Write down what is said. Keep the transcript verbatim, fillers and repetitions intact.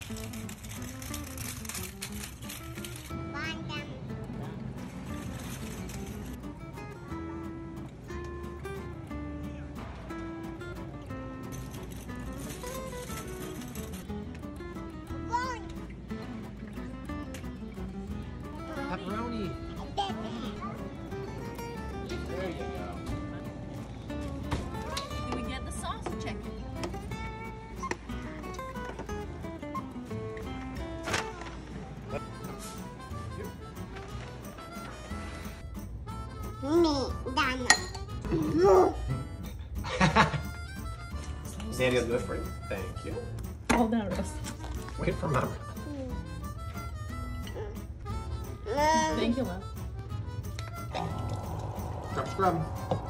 Pepperoni. There you go. Can we get the sauce chicken? Me, done. Sandy will do it for you. Thank you. Hold down, Rose. Wait for Mama. Thank you, love. Scrub, scrub.